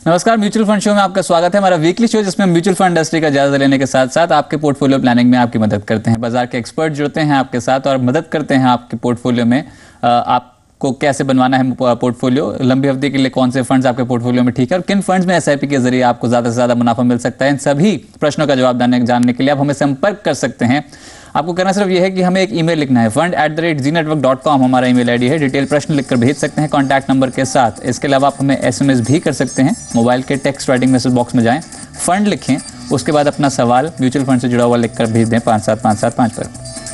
नमस्कार, mutual fund show में आपका स्वागत है। हमारा वीकली शो जिसमें म्यूचुअल फंड इंडस्ट्री का जायजा लेने के साथ साथ आपके पोर्टफोलियो प्लानिंग में आपकी मदद करते हैं। बाजार के एक्सपर्ट जुड़ते हैं आपके साथ और मदद करते हैं आपके पोर्टफोलियो में आपको कैसे बनवाना है पोर्टफोलियो, लंबी अवधि के लिए कौन से फंड्स आपके पोर्टफोलियो में ठीक है और किन फंड्स में एसआईपी के जरिए आपको ज़्यादा से ज़्यादा मुनाफा मिल सकता है। इन सभी प्रश्नों का जवाब जानने के लिए आप हमें संपर्क कर सकते हैं। आपको करना सिर्फ यह है कि हमें एक ईमेल लिखना है, fund@zenetwork.com हमारा ईमेल आईडी है। डिटेल प्रश्न लिखकर भेज सकते हैं कॉन्टैक्ट नंबर के साथ। इसके अलावा आप हमें एसएमएस भी कर सकते हैं। मोबाइल के टेक्स्ट राइटिंग मैसेज बॉक्स में जाएं, फंड लिखें, उसके बाद अपना सवाल म्यूचुअल फंड से जुड़ा हुआ लिखकर भेज दें 57575 पर।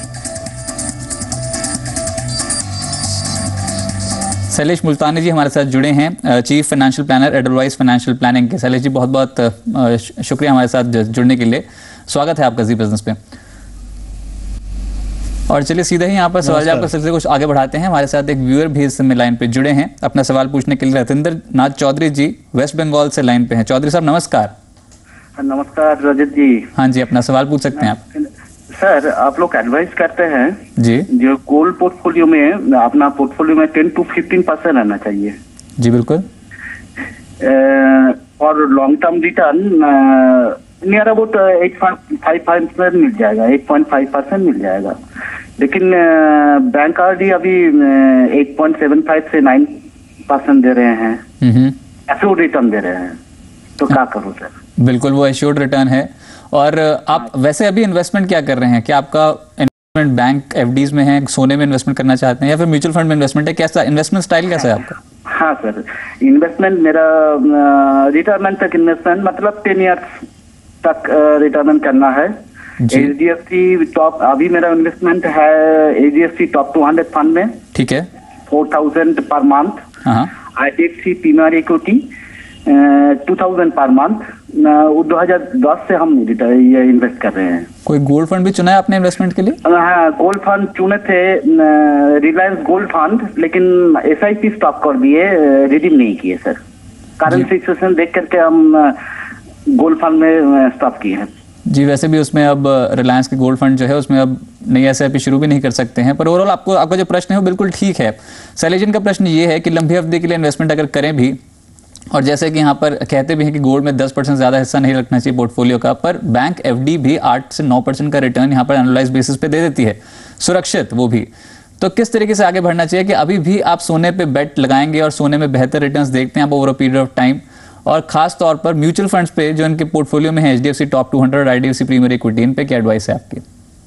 शैलेश मुल्तानी जी हमारे साथ जुड़े हैं, chief financial planner Edelweiss financial planning के। शैलेश जी बहुत बहुत शुक्रिया हमारे साथ जुड़ने के लिए। स्वागत है आपका जी बिजनेस पे। और चलिए सीधे ही यहाँ पर सवाल आपका सिलसिले कुछ आगे बढ़ाते हैं। हमारे साथ एक व्यूअर भी इस समय लाइन पे जुड़े हैं अपना सवाल पूछने के लिए। रतिंदर नाथ चौधरी जी वेस्ट बंगाल से लाइन पे हैं। चौधरी साहब नमस्कार। नमस्कार रजत जी। हाँ जी, अपना सवाल पूछ सकते हैं आप। सर, आप लोग एडवाइस करते हैं जी, जो गोल्ड पोर्टफोलियो में अपना पोर्टफोलियो में 10 to 15% रहना चाहिए। जी बिल्कुल। और long term return near about 8.5% मिल जाएगा, 8.5% मिल जाएगा। लेकिन बैंक आरडी अभी 8.75 से 9% दे रहे हैं, एश्योर्ड रिटर्न दे रहे हैं, तो क्या करूँ सर? बिल्कुल, वो एश्योर्ड रिटर्न है। और आप वैसे अभी इन्वेस्टमेंट क्या कर रहे हैं? क्या आपका इन्वेस्टमेंट बैंक एफडीज में है, सोने में इन्वेस्टमेंट करना चाहते हैं या फिर म्यूचुअल फंड में इन्वेस्टमेंट है? कैसा इन्वेस्टमेंट स्टाइल कैसा है आपका? हाँ सर, इन्वेस्टमेंट मेरा रिटायरमेंट तक इन्वेस्टमेंट मतलब 10 ईयर्स तक रिटायरमेंट करना है। एचडीएफसी टॉप, अभी मेरा इन्वेस्टमेंट है एचडीएफसी टॉप 200 फंड में, ठीक है, 4000 per month. IDFC premier equity 2000 per month. 2010 से हम ये इन्वेस्ट कर रहे हैं। कोई गोल्ड फंड भी चुना है आपने इन्वेस्टमेंट के लिए? हाँ, गोल्ड फंड चुने थे, रिलायंस गोल्ड फंड, लेकिन एसआईपी स्टॉप कर दिए, रिडीम नहीं किए सर। करंट सिचुएशन देख करके हम गोल्ड फंड में स्टॉप किए हैं। जी, वैसे भी उसमें अब रिलायंस के गोल्ड फंड जो है उसमें अब नई एसआईपी शुरू भी नहीं कर सकते हैं। पर ओवरऑल आपका जो प्रश्न है वो बिल्कुल ठीक है। शैलेजन का प्रश्न ये है कि लंबी अवधि के लिए इन्वेस्टमेंट अगर करें भी, और जैसे कि यहाँ पर कहते भी हैं कि गोल्ड में 10% ज़्यादा हिस्सा नहीं रखना चाहिए पोर्टफोलियो का, पर बैंक एफडी भी 8 से 9% का रिटर्न यहाँ पर एनालाइज बेसिस पे दे देती है, सुरक्षित वो भी। तो किस तरीके से आगे बढ़ना चाहिए कि अभी भी आप सोने पे बेट लगाएंगे और सोने में बेहतर रिटर्न्स देखते हैं आप over a period of time, और खास तौर पर म्यूचुअल फंड्स पे जो इनके पोर्टफोलियो में है एचडीएफसी टॉप 200 और आईडीएफसी प्रीमियर इक्विटी, इन पे क्या एडवाइस है आपकी?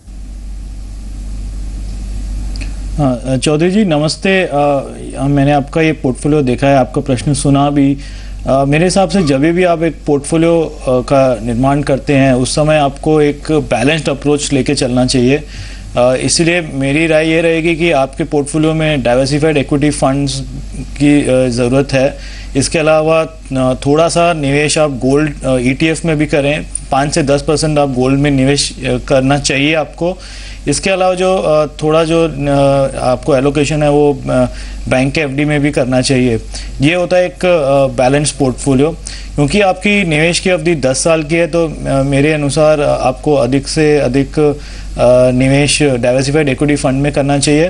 हाँ चौधरी जी नमस्ते। मैंने आपका ये पोर्टफोलियो देखा है, आपका प्रश्न सुना भी। मेरे हिसाब से जब भी आप एक पोर्टफोलियो का निर्माण करते हैं उस समय आपको एक बैलेंस्ड अप्रोच लेके चलना चाहिए। इसलिए मेरी राय ये रहेगी कि आपके पोर्टफोलियो में डाइवर्सिफाइड इक्विटी फंड्स की ज़रूरत है। इसके अलावा थोड़ा सा निवेश आप गोल्ड ईटीएफ में भी करें, 5 से 10% आप गोल्ड में निवेश करना चाहिए आपको। इसके अलावा जो थोड़ा जो आपको एलोकेशन है वो बैंक के एफडी में भी करना चाहिए। ये होता है एक बैलेंस पोर्टफोलियो। क्योंकि आपकी निवेश की अवधि 10 साल की है तो मेरे अनुसार आपको अधिक से अधिक निवेश डाइवर्सिफाइड इक्विटी फंड में करना चाहिए।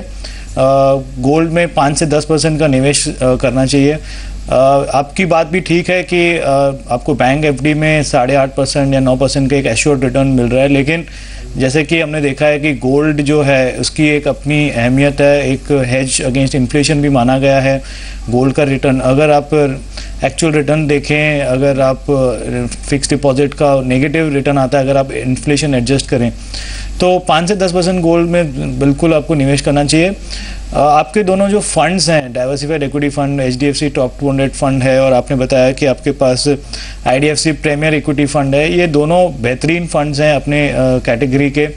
गोल्ड में 5 से 10% का निवेश करना चाहिए। आपकी बात भी ठीक है कि आपको बैंक एफडी में 8.5% या 9% का एक एश्योर्ड रिटर्न मिल रहा है, लेकिन जैसे कि हमने देखा है कि गोल्ड जो है उसकी एक अपनी अहमियत है, एक हेज अगेंस्ट इन्फ्लेशन भी माना गया है गोल्ड का रिटर्न। अगर आप एक्चुअल रिटर्न देखें, अगर आप फिक्स डिपॉजिट का नेगेटिव रिटर्न आता है अगर आप इन्फ्लेशन एडजस्ट करें, तो 5 से 10% गोल्ड में बिल्कुल आपको निवेश करना चाहिए। आपके दोनों जो फंड्स हैं, diversified equity fund HDFC top 200 fund है और आपने बताया कि आपके पास आईडीएफसी प्रीमियर इक्विटी फंड है, ये दोनों बेहतरीन फंड्स हैं अपने कैटेगरी के।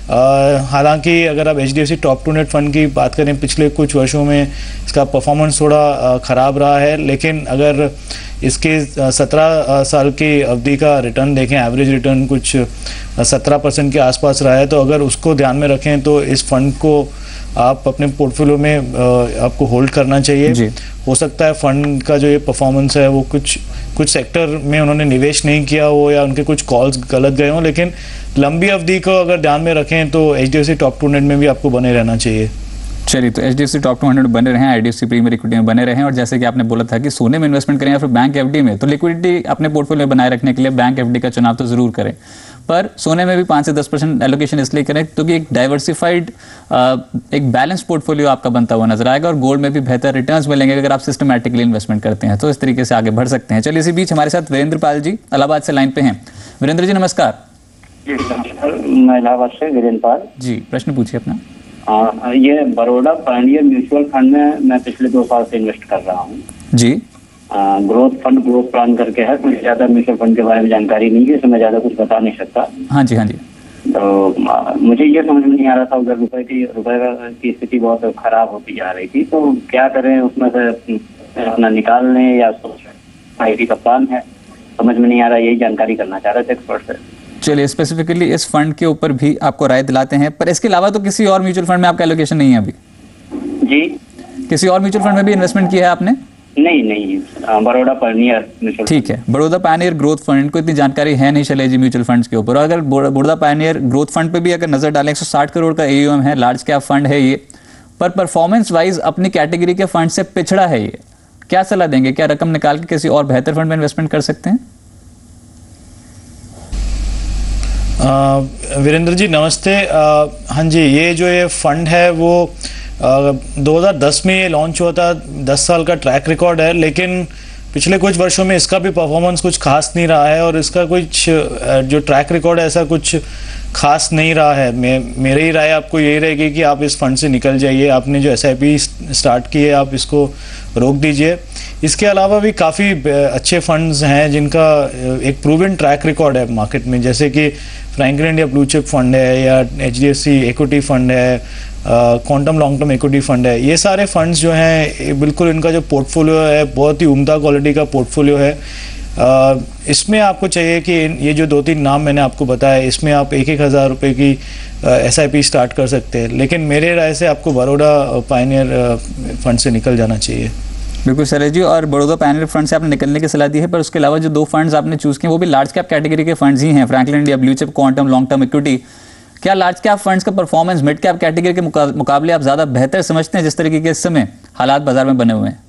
हालांकि अगर आप एचडीएफसी टॉप 200 फंड की बात करें, पिछले कुछ वर्षों में इसका परफॉर्मेंस थोड़ा ख़राब रहा है, लेकिन अगर इसके 17 साल की अवधि का रिटर्न देखें, एवरेज रिटर्न कुछ 17% के आसपास रहा है, तो अगर उसको ध्यान में रखें तो इस फंड को आप अपने पोर्टफोलियो में आपको होल्ड करना चाहिए। हो सकता है फंड का जो ये परफॉर्मेंस है वो कुछ सेक्टर में उन्होंने निवेश नहीं किया हो या उनके कुछ कॉल्स गलत गए हों, लेकिन लंबी अवधि को अगर ध्यान में रखें तो एचडीएफसी टॉप 200 में भी आपको बने रहना चाहिए। चलिए, तो HDFC टॉप 200 बने रहें, IDFC प्रीमियर इक्विटी में बने रहें, और जैसे कि आपने बोला था कि सोने में इन्वेस्टमेंट करें या फिर बैंक FD में, तो लिक्विडिटी अपने पोर्टफोलियो में बनाए रखने के लिए बैंक FD का चुनाव तो जरूर करें, पर सोने में भी 5 से 10% एलोकेशन इसलिए करें क्योंकि एक डाइवर्सिफाइड एक बैलेंस पोर्टफोलियो आपका बनता हुआ नजर आएगा, और गोल्ड में भी बेहतर रिटर्न्स मिलेंगे अगर आप सिस्टमैटिकली इन्वेस्टमेंट करते हैं, तो इस तरीके से आगे बढ़ सकते हैं। चलिए, इसी बीच हमारे साथ वीरेंद्र पाल जी इलाहाबाद से लाइन पे हैं। वीरेंद्र जी नमस्कार। मैं इलाहाबाद से वीरेंद्र पाल जी, प्रश्न पूछिए अपना। ये बड़ौदा पायनियर म्यूचुअल फंड में मैं पिछले 2 साल से इन्वेस्ट कर रहा हूँ जी। ग्रोथ फंड ग्रोथ प्लान करके है, कुछ ज्यादा म्यूचुअल फंड के बारे में जानकारी नहीं है, इसमें मैं ज्यादा कुछ बता नहीं सकता। हाँ जी, हाँ जी। तो मुझे ये समझ में नहीं आ रहा था, उधर रुपए की स्थिति बहुत खराब होती जा रही थी, तो क्या करें, उसमें से अपना निकाल लें या IT का प्लान है, समझ में नहीं आ रहा, यही जानकारी करना चाह रहे थे एक्सपर्ट से। चलिए, स्पेसिफिकली इस फंड के ऊपर भी आपको राय दिलाते हैं, पर इसके अलावा तो किसी और म्यूचुअल फंड में आपका एलोकेशन नहीं है अभी? जी, किसी और म्यूचुअल फंड में भी इन्वेस्टमेंट किया है आपने? नहीं, बड़ौदा पायनियर म्यूचुअल। ठीक है, बड़ौदा पायनियर ग्रोथ फंड को इतनी जानकारी है नहीं शैलेश जी म्यूचुअल फंड्स के ऊपर, और अगर बड़ौदा पायनियर ग्रोथ फंड पे भी अगर नजर डालें, 160 करोड़ का AUM है, लार्ज कैप फंड है ये, पर परफॉर्मेंस वाइज अपनी कैटेगरी के फंड से पिछड़ा है ये, क्या सलाह देंगे? क्या रकम निकाल के किसी और बेहतर फंड में इन्वेस्टमेंट कर सकते हैं? वीरेंद्र जी नमस्ते। हाँ जी, ये जो ये फंड है वो 2010 में ये लॉन्च हुआ था, 10 साल का ट्रैक रिकॉर्ड है, लेकिन पिछले कुछ वर्षों में इसका भी परफॉर्मेंस कुछ खास नहीं रहा है, और इसका कुछ जो ट्रैक रिकॉर्ड है ऐसा कुछ खास नहीं रहा है। मेरी ही राय आपको यही रहेगी कि आप इस फंड से निकल जाइए, आपने जो SIP स्टार्ट की है आप इसको रोक दीजिए। इसके अलावा भी काफ़ी अच्छे फंड्स हैं जिनका एक प्रूवन ट्रैक रिकॉर्ड है मार्केट में, जैसे कि Franklin India blue chip fund है, या HDFC इक्विटी फंड है, Quantum long term equity fund है। ये सारे फंड्स जो हैं बिल्कुल इनका जो पोर्टफोलियो है बहुत ही उम्दा क्वालिटी का पोर्टफोलियो है। इसमें आपको चाहिए कि ये जो 2-3 नाम मैंने आपको बताया, इसमें आप 1-1 हज़ार रुपये की SIP स्टार्ट कर सकते हैं, लेकिन मेरे राय से आपको बड़ौदा पायनियर फंड से निकल जाना चाहिए। बिल्कुल शैलेश जी, और बड़ौदा पैनल फंड से आपने निकलने की सलाह दी है, पर उसके अलावा जो 2 फंड्स आपने चूज किए वो भी लार्ज कैप कैटेगरी के फंड्स ही हैं, Franklin India blue chip, Quantum long term equity. क्या लार्ज कैप फंड्स का परफॉर्मेंस मिड कैप कैटेगरी के मुकाबले आप ज्यादा बेहतर समझते हैं, जिस तरीके के इस समय हालात बाजार में बने हुए हैं?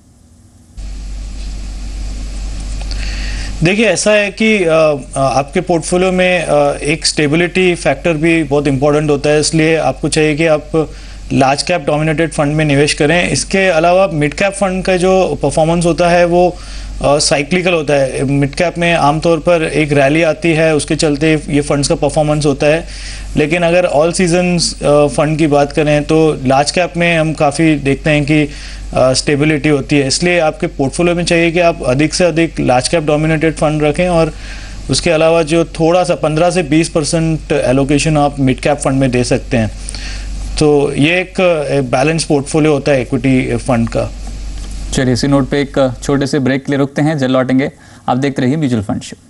देखिए, ऐसा है कि आपके पोर्टफोलियो में एक स्टेबिलिटी फैक्टर भी बहुत इंपॉर्टेंट होता है, इसलिए आपको चाहिए कि आप लार्ज कैप डोमिनेटेड फंड में निवेश करें। इसके अलावा मिड कैप फंड का जो परफॉर्मेंस होता है वो साइक्लिकल होता है। मिड कैप में आमतौर पर एक रैली आती है, उसके चलते ये फंड्स का परफॉर्मेंस होता है, लेकिन अगर ऑल सीजन्स फंड की बात करें तो लार्ज कैप में हम काफ़ी देखते हैं कि स्टेबिलिटी होती है। इसलिए आपके पोर्टफोलियो में चाहिए कि आप अधिक से अधिक लार्ज कैप डोमिनेटेड फंड रखें, और उसके अलावा जो थोड़ा सा 15 से 20% एलोकेशन आप मिड कैप फंड में दे सकते हैं। तो ये एक बैलेंस पोर्टफोलियो होता है इक्विटी फंड का। चलिए, इसी नोट पे एक छोटे से ब्रेक के लिए रुकते हैं, जल्द लौटेंगे। आप देखते रहिए म्यूचुअल फंड शो।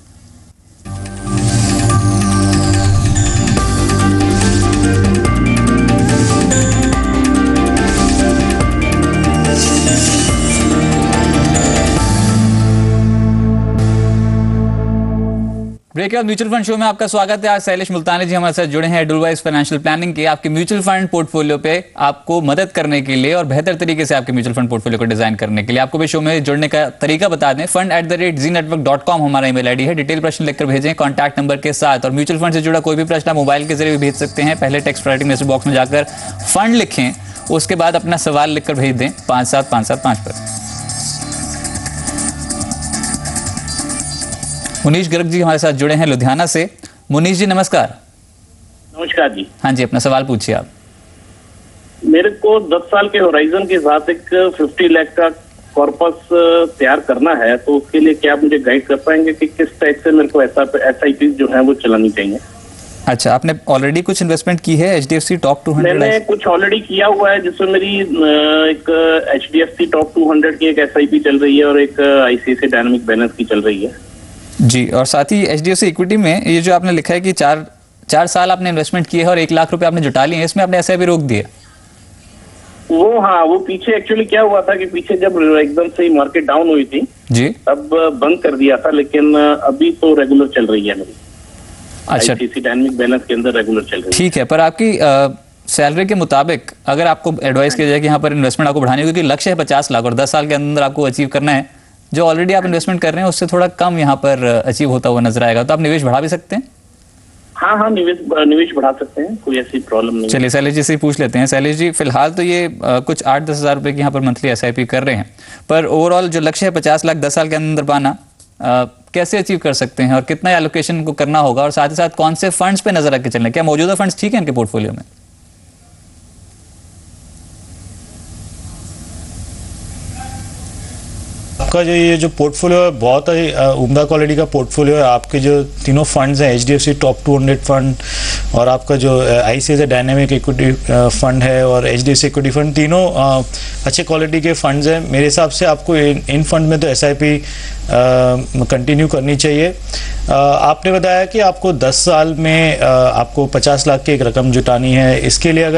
ब्रेक के बाद म्यूचुअल फंड शो में आपका स्वागत है। आज शैलेश मुल्तानी जी हमारे साथ जुड़े हैं एडवाइस फाइनेंशियल प्लानिंग के, आपके म्यूचुअल फंड पोर्टफोलियो पे आपको मदद करने के लिए और बेहतर तरीके से आपके म्यूचुअल फंड पोर्टफोलियो को डिजाइन करने के लिए। आपको भी शो में जुड़ने का तरीका बता दें, fund@zenetwork.com हमारा ईमेल आईडी है। डिटेल प्रश्न लिखकर भेजें कॉन्टैक्ट नंबर के साथ, और म्यूचुअल फंड से जुड़ा कोई भी प्रश्न आप मोबाइल के जरिए भी भेज सकते हैं। पहले टेक्स्ट राइटिंग मैसेज बॉक्स में जाकर फंड लिखें, उसके बाद अपना सवाल लिखकर भेज दें 57575 पर। मुनीश गर्ग जी हमारे साथ जुड़े हैं लुधियाना से। मुनीश जी नमस्कार। नमस्कार जी। हाँ जी, अपना सवाल पूछिए आप। मेरे को 10 साल के होराइजन के साथ एक 50 लाख का कॉर्पस तैयार करना है, तो उसके लिए क्या आप मुझे गाइड कर पाएंगे कि किस टाइप से मेरे को SIP जो है वो चलानी चाहिए? अच्छा, आपने ऑलरेडी कुछ इन्वेस्टमेंट की है HDFC टॉप 200? मैंने कुछ ऑलरेडी किया हुआ है, जिसमें मेरी एक HDFC टॉप 200 की एक SIP चल रही है और एक ICICI डायनामिक बैलेंस की चल रही है जी। और साथ ही HDFC इक्विटी में ये जो आपने लिखा है कि 4 साल आपने इन्वेस्टमेंट किए हैं और 1 लाख रुपए आपने जुटा लिए हैं, इसमें आपने SIP रोक दिया? वो हाँ, वो पीछे एक्चुअली क्या हुआ था कि पीछे जब एकदम से मार्केट डाउन हुई थी जी, तब बंद कर दिया था, लेकिन अभी तो रेगुलर चल रही है मेरी। अच्छा, ICICI डायनामिक बैलेंस के अंदर रेगुलर चल रही है। ठीक है, पर आपकी सैलरी के मुताबिक अगर आपको एडवाइस किया जाए कि यहाँ पर इन्वेस्टमेंट आपको बढ़ानी है, क्योंकि लक्ष्य है 50 लाख और 10 साल के अंदर आपको अचीव करना है, जो ऑलरेडी आप इन्वेस्टमेंट कर रहे हैं उससे थोड़ा कम यहाँ पर अचीव होता हुआ नजर आएगा, तो आप निवेश बढ़ा भी सकते हैं। हाँ, निवेश बढ़ा सकते हैं, कोई ऐसी प्रॉब्लम नहीं। चलिए शैलेश जी से ही पूछ लेते हैं। शैलेश जी, फिलहाल तो ये कुछ 8-10 हज़ार रुपये की यहाँ पर मंथली SIP कर रहे हैं, पर ओवरऑल जो लक्ष्य है 50 लाख 10 साल के अंदर पाना, कैसे अचीव कर सकते हैं और कितना एलोकेशन को करना होगा, और साथ ही साथ कौन से फंड्स पे नजर रख के चलना, क्या मौजूदा फंड्स ठीक है इनके पोर्टफोलियो में? आपका जो पोर्टफोलियो है बहुत ही उम्दा क्वालिटी का पोर्टफोलियो है। आपके जो तीनों फंड्स हैं, HDFC टॉप 200 फंड और आपका जो ICICI डायनेमिक इक्विटी फंड है और HDFC इक्विटी फंड, तीनों अच्छे क्वालिटी के फंड्स हैं। मेरे हिसाब से आपको इन फंड में तो SIP कंटिन्यू करनी चाहिए। आपने बताया कि आपको 10 साल में आपको 50 लाख की एक रकम जुटानी है। इसके लिए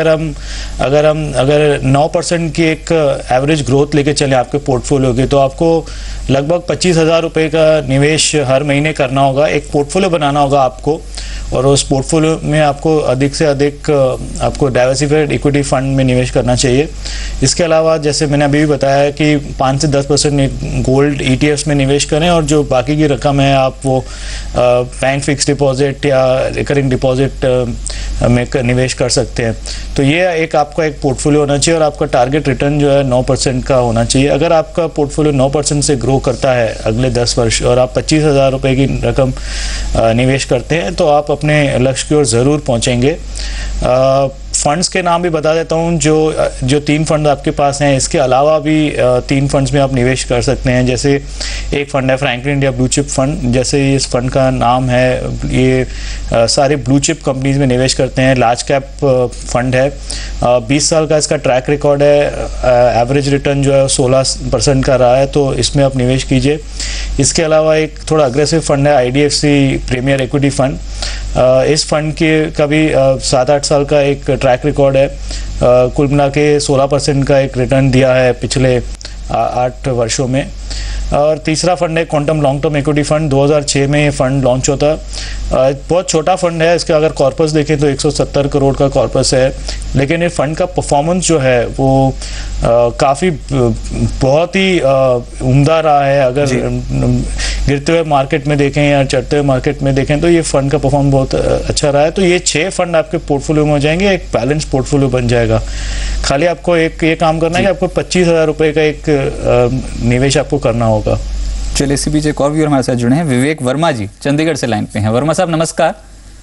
अगर 9% की एक एवरेज ग्रोथ लेके चले आपके पोर्टफोलियो की, तो आपको लगभग 25,000 रुपये का निवेश हर महीने करना होगा। एक पोर्टफोलियो बनाना होगा आपको, और उस पोर्टफोलियो में आपको अधिक से अधिक आपको डाइवर्सिफाइड इक्विटी फंड में निवेश करना चाहिए। इसके अलावा जैसे मैंने अभी भी बताया कि 5 से 10% गोल्ड ETFs में निवेश करें, और जो बाकी की रकम है आप वो बैंक फिक्स डिपॉजिट या रिकरिंग डिपॉजिट में निवेश कर सकते हैं। तो ये आपका एक पोर्टफोलियो होना चाहिए, और आपका टारगेट रिटर्न जो है 9% का होना चाहिए। अगर आपका पोर्टफोलियो 9% से ग्रो करता है अगले 10 वर्ष और आप 25,000 रुपये की रकम निवेश करते हैं, तो आप अपने लक्ष्य की ओर ज़रूर पहुंचेंगे। फंड्स के नाम भी बता देता हूं, जो 3 फंड आपके पास हैं, इसके अलावा भी 3 फंड्स में आप निवेश कर सकते हैं। जैसे एक फंड है Franklin India blue chip fund, जैसे इस फंड का नाम है, ये सारे ब्लू चिप कंपनीज में निवेश करते हैं। लार्ज कैप फंड है, 20 साल का इसका ट्रैक रिकॉर्ड है, एवरेज रिटर्न जो है 16% का रहा है, तो इसमें आप निवेश कीजिए। इसके अलावा एक थोड़ा अग्रेसिव फंड है IDFC प्रीमियर इक्विटी फंड। इस फंड का भी 7-8 साल का एक ट्रैक रिकॉर्ड है, कुल मिला के 16% का एक रिटर्न दिया है पिछले 8 वर्षों में। और तीसरा फंड है Quantum long term equity fund, 2006 में ये फंड लॉन्च होता। बहुत छोटा फंड है, इसका अगर कॉर्पस देखें तो 170 करोड़ का कॉर्पस है, लेकिन ये फंड का परफॉर्मेंस जो है वो काफ़ी बहुत ही उम्दा रहा है। अगर गिरते हुए मार्केट में देखें या चढ़ते हुए मार्केट में देखें तो ये फंड का परफॉर्मेंस बहुत अच्छा रहा है। तो ये 6 फंड आपके पोर्टफोलियो में हो जाएंगे, एक बैलेंस पोर्टफोलियो बन जाएगा। खाली आपको एक ये काम करना है कि आपको 25,000 रुपये का एक निवेश आपको करना होगा। चलिए, इसी बीच एक और व्यूअर हमारे साथ जुड़े हैं, विवेक वर्मा जी चंडीगढ़ से लाइन पे हैं। वर्मा साहब नमस्कार।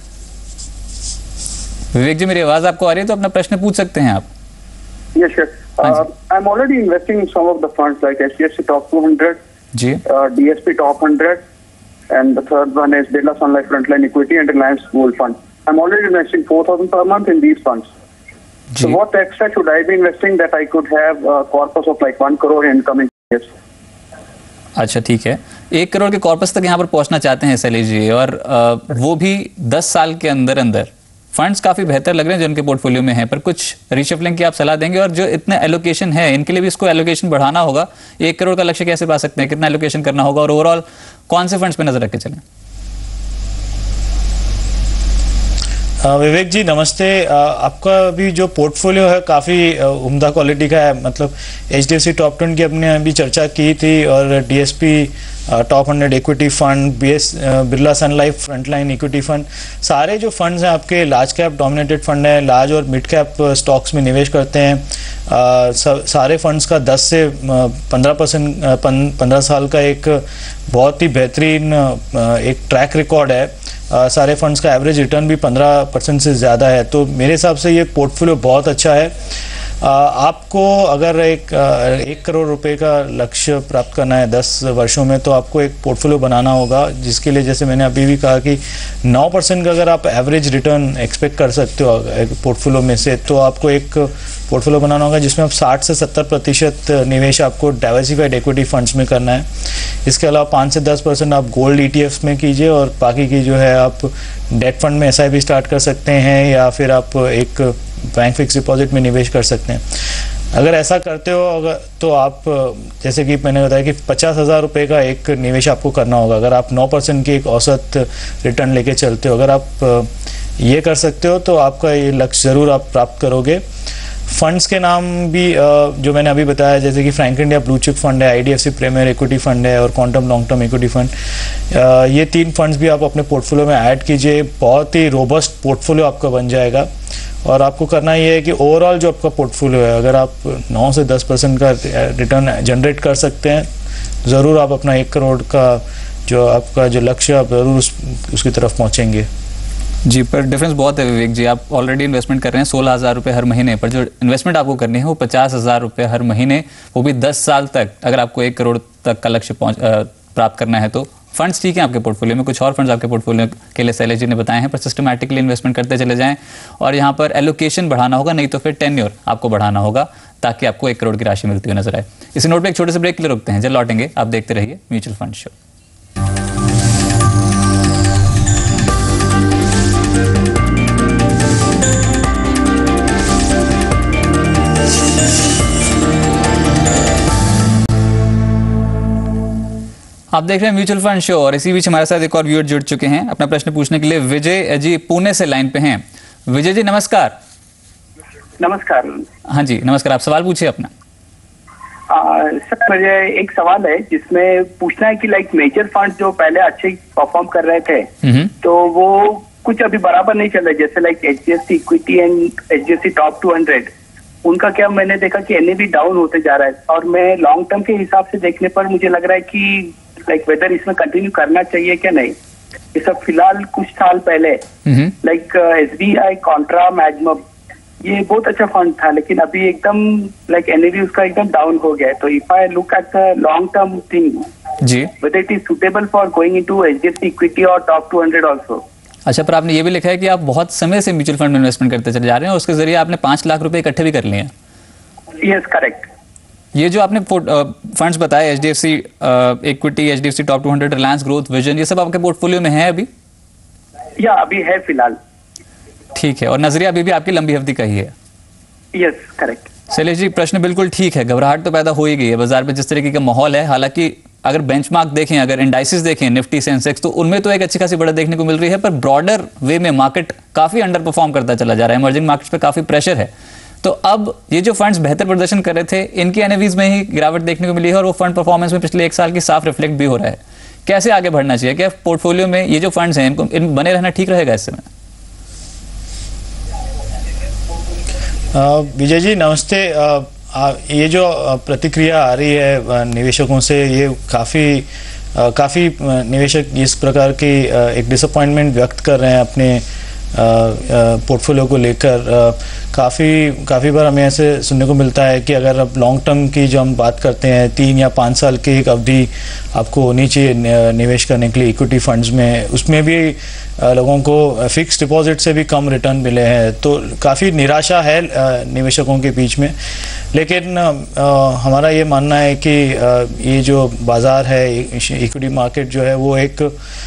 विवेक जी, मेरी आवाज आपको आ रही है तो अपना प्रश्न पूछ सकते हैं आप। Yes, sure. I'm already investing in some of the funds like HDFC Top 200, ji, DSP Top 100, and the third one is Birla Sun Life Frontline Equity and Reliance Gold Fund. I'm already investing 4,000 per month in these funds. Ji. So what extra should I be investing that I could have a corpus of like 1 crore in coming years? अच्छा, ठीक है। 1 करोड़ के corpus तक यहाँ पर पहुंचना चाहते हैं शैलेश जी, और वो भी 10 साल के अंदर अंदर। फंड्स काफी बेहतर लग रहे हैं जो इनके पोर्टफोलियो में है, पर कुछ रीशफलिंग की आप सलाह देंगे? और जो इतना एलोकेशन है इनके लिए भी इसको एलोकेशन बढ़ाना होगा। 1 करोड़ का लक्ष्य कैसे पा सकते हैं, कितना एलोकेशन करना होगा, और ओवरऑल कौन से फंड्स पे नजर रख के चलें? विवेक जी नमस्ते। आपका भी जो पोर्टफोलियो है काफ़ी उम्दा क्वालिटी का है, मतलब HDFC टॉप 10 की अपने अभी चर्चा की थी, और DSP top 100 equity fund, Birla sun life frontline equity fund, सारे जो फंड्स हैं आपके लार्ज कैप डोमिनेटेड फंड हैं, लार्ज और मिड कैप स्टॉक्स में निवेश करते हैं। सारे फंड्स का 10 से 15 साल का एक बहुत ही बेहतरीन एक ट्रैक रिकॉर्ड है। सारे फंड्स का एवरेज रिटर्न भी 15% से ज़्यादा है। तो मेरे हिसाब से ये पोर्टफोलियो बहुत अच्छा है। आपको अगर 1 करोड़ रुपए का लक्ष्य प्राप्त करना है 10 वर्षों में, तो आपको एक पोर्टफोलियो बनाना होगा, जिसके लिए जैसे मैंने अभी भी कहा कि 9% का अगर आप एवरेज रिटर्न एक्सपेक्ट कर सकते हो एक पोर्टफोलियो में से, तो आपको एक पोर्टफोलियो बनाना होगा जिसमें आप 60 से 70% निवेश आपको डाइवर्सिफाइड इक्विटी फंड्स में करना है। इसके अलावा 5 से 10% आप गोल्ड ETFs में कीजिए, और बाकी की जो है आप डेट फंड में SIP स्टार्ट कर सकते हैं, या फिर आप एक बैंक फिक्स डिपॉजिट में निवेश कर सकते हैं। अगर ऐसा करते हो तो आप, जैसे कि मैंने बताया कि 50,000 रुपये का एक निवेश आपको करना होगा। अगर आप 9% की एक औसत रिटर्न लेके चलते हो, अगर आप ये कर सकते हो तो आपका ये लक्ष्य ज़रूर आप प्राप्त करोगे। फंड्स के नाम भी जो मैंने अभी बताया, जैसे कि Frank India blue chip fund है, IDFC प्रीमियर इक्विटी फंड है और Quantum long term equity fund, ये 3 फंड्स भी आप अपने पोर्टफोलियो में ऐड कीजिए। बहुत ही रोबस्ट पोर्टफोलियो आपका बन जाएगा। और आपको करना ये है कि ओवरऑल जो आपका पोर्टफोलियो है, अगर आप 9 से 10% का रिटर्न जनरेट कर सकते हैं, ज़रूर आप अपना 1 करोड़ का जो आपका जो लक्ष्य, आप ज़रूर उसकी तरफ पहुँचेंगे। जी, पर डिफरेंस बहुत है विवेक जी। आप ऑलरेडी इन्वेस्टमेंट कर रहे हैं 16,000 रुपये हर महीने, पर जो इन्वेस्टमेंट आपको करनी है वो 50,000 रुपये हर महीने, वो भी 10 साल तक। अगर आपको 1 करोड़ तक का लक्ष्य प्राप्त करना है तो फंड्स ठीक है आपके पोर्टफोलियो में, कुछ और फंड्स आपके पोर्टफोलियो के लिए शैलेश जी ने बताए हैं, पर सिस्टमैटिकली इन्वेस्टमेंट करते चले जाएं। और यहाँ पर एलोकेशन बढ़ाना होगा, नहीं तो फिर टेन्योर आपको बढ़ाना होगा, ताकि आपको 1 करोड़ की राशि मिलती हुई नजर आए। इसी नोट पर एक छोटे से ब्रेक के लिए रुकते हैं, जब लौटेंगे आप देखते रहिए म्यूचुअल फंड शो। आप देख रहे हैं म्यूचुअल फंड शो और इसी बीच हमारे साथ एक और व्यूअर जुड़ चुके हैं अपना प्रश्न पूछने के लिए। विजय जी पुणे से लाइन पे हैं। विजय जी नमस्कार। नमस्कार। हाँ जी नमस्कार, आप सवाल पूछिए अपना। सर मुझे एक सवाल है जिसमें पूछना है कि लाइक मेजर फंड जो पहले अच्छे परफॉर्म कर रहे थे तो वो कुछ अभी बराबर नहीं चल रहे, जैसे like HDFC equity and HDFC top 200, उनका क्या मैंने देखा कि NAV डाउन होते जा रहा है। और मैं लॉन्ग टर्म के हिसाब से देखने पर मुझे लग रहा है कि लाइक वेदर इसमें कंटिन्यू करना चाहिए क्या नहीं। ये सब फिलहाल कुछ साल पहले लाइक SBI कॉन्ट्रा मैग्मम ये बहुत अच्छा फंड था, लेकिन अभी एकदम लाइक NAV उसका एकदम डाउन हो गया है। तो if I look at the long term thing जी, whether it is suitable for going into HDFC equity और टॉप 200 आल्सो। अच्छा, पर आपने ये भी लिखा है कि आप बहुत समय से म्यूचुअल फंड में इन्वेस्टमेंट करते चले जा रहे हैं और उसके जरिए आपने 5 लाख रुपए इकट्ठे भी कर लिए हैं। Yes correct. ये जो आपने फंड्स बताए HDFC equity, HDFC top 200, Reliance growth, vision, ये सब आपके पोर्टफोलियो में है अभी? या अभी है फिलहाल। ठीक है, और नजरिया अभी भी आपकी लंबी अवधि का ही है? Yes correct. शैलेश जी प्रश्न बिल्कुल ठीक है, घबराहट तो पैदा हो ही गई है बाजार में जिस तरीके का माहौल है। हालांकि अगर बेंचमार्क देखें, अगर इंडाइसेस देखें, निफ्टी सेंसेक्स, तो उनमें तो एक अच्छी खासी बढ़त देखने को मिल रही है, पर ब्रॉडर वे में मार्केट काफी अंडर परफॉर्म करता चला जा रहा है। इमर्जिंग मार्केट्स पे काफी प्रेशर है। तो अब ये जो फंड्स बेहतर प्रदर्शन कर रहे थे, इनकी NAVs में ही गिरावट देखने को मिली है और वो फंड परफॉर्मेंस में पिछले 1 साल की साफ रिफ्लेक्ट भी हो रहा है। कैसे आगे बढ़ना चाहिए? क्या पोर्टफोलियो में ये जो फंड्स हैं इनको बने रहना ठीक रहेगा इस समय? विजय जी नमस्ते। ये जो प्रतिक्रिया आ रही है निवेशकों से, ये काफ़ी निवेशक इस प्रकार की एक डिसअपॉइंटमेंट व्यक्त कर रहे हैं अपने पोर्टफोलियो को लेकर। काफ़ी बार हमें ऐसे सुनने को मिलता है कि अगर अब लॉन्ग टर्म की जो हम बात करते हैं 3 या 5 साल की एक अवधि आपको होनी चाहिए निवेश करने के लिए इक्विटी फंड्स में, उसमें भी लोगों को फिक्स डिपॉजिट से भी कम रिटर्न मिले हैं। तो काफ़ी निराशा है निवेशकों के बीच में। लेकिन हमारा ये मानना है कि ये जो बाज़ार है, इक्विटी मार्केट जो है, वो एक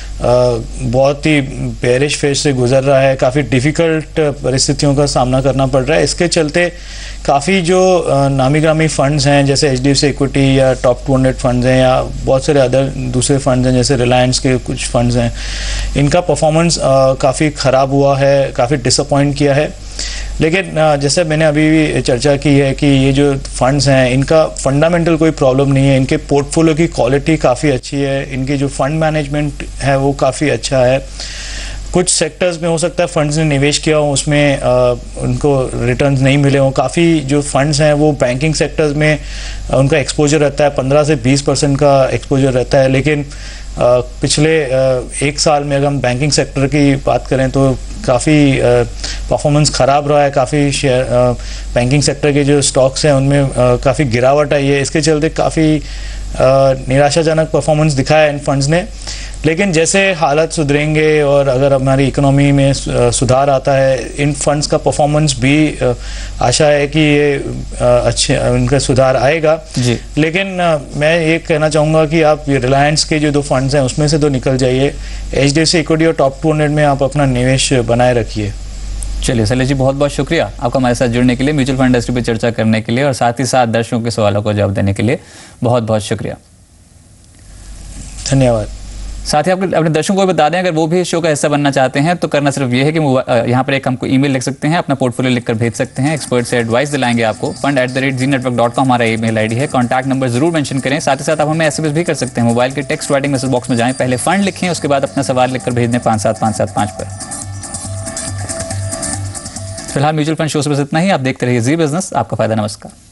बहुत ही बेरिश फेज से गुजर रहा है। काफ़ी डिफ़िकल्ट परिस्थितियों का सामना करना पड़ रहा है। इसके चलते काफ़ी जो नामी ग्रामी फंड्स हैं जैसे HDFC इक्विटी या टॉप 200 फंड्स हैं या बहुत सारे अदर दूसरे फंड्स हैं जैसे रिलायंस के कुछ फंड्स हैं, इनका परफॉर्मेंस काफ़ी ख़राब हुआ है, काफ़ी डिसअपॉइंट किया है। लेकिन जैसे मैंने अभी भी चर्चा की है कि ये जो फंड्स हैं इनका फंडामेंटल कोई प्रॉब्लम नहीं है, इनके पोर्टफोलियो की क्वालिटी काफ़ी अच्छी है, इनकी जो फंड मैनेजमेंट है वो काफ़ी अच्छा है। कुछ सेक्टर्स में हो सकता है फंड्स ने निवेश किया हो उसमें उनको रिटर्न्स नहीं मिले हों। काफ़ी जो फंड्स हैं वो बैंकिंग सेक्टर्स में उनका एक्सपोजर रहता है, 15 से 20% का एक्सपोजर रहता है। लेकिन पिछले 1 साल में अगर हम बैंकिंग सेक्टर की बात करें तो काफ़ी परफॉर्मेंस ख़राब रहा है। काफ़ी शेयर बैंकिंग सेक्टर के जो स्टॉक्स हैं उनमें काफ़ी गिरावट आई है। इसके चलते काफ़ी निराशाजनक परफॉर्मेंस दिखाया इन फंड्स ने। लेकिन जैसे हालत सुधरेंगे और अगर हमारी इकोनॉमी में सुधार आता है, इन फंड्स का परफॉर्मेंस भी आशा है कि ये अच्छे उनका सुधार आएगा जी। लेकिन मैं ये कहना चाहूँगा कि आप रिलायंस के जो 2 फंड्स हैं उसमें से तो निकल जाइए। HDFC इक्विटी और टॉप 200 में आप अपना निवेश बनाए रखिए। चलिए शैलेश जी बहुत बहुत शुक्रिया आपका हमारे साथ जुड़ने के लिए, म्यूचुअल फंड इंडस्ट्री पर चर्चा करने के लिए और साथ ही साथ दर्शकों के सवालों को जवाब देने के लिए बहुत बहुत शुक्रिया। धन्यवाद। साथ ही अपने दर्शकों को बता दें, अगर वो भी इस शो का हिस्सा बनना चाहते हैं तो करना सिर्फ ये है कि यहाँ पर एक हमको ईमेल लिख सकते हैं, अपना पोर्टफोलियो लिखकर भेज सकते हैं, एक्सपर्ट से एडवाइस दिलाएंगे आपको। fund@zenetwork.com हमारा ईमेल आईडी है। कॉन्टैक्ट नंबर जरूर मेंशन करें। साथ ही साथ आप हमें SMS भी कर सकते हैं। मोबाइल के टेक्स्ट राइटिंग मैसेज बॉक्स में जाएं, पहले फंड लिखें, उसके बाद अपना सवाल लिखकर भेज दें 57575 पर। फिलहाल म्यूचुअल फंड शो से बस इतना ही। आप देखते रहिए जी बिजनेस, आपका फायदा। नमस्कार।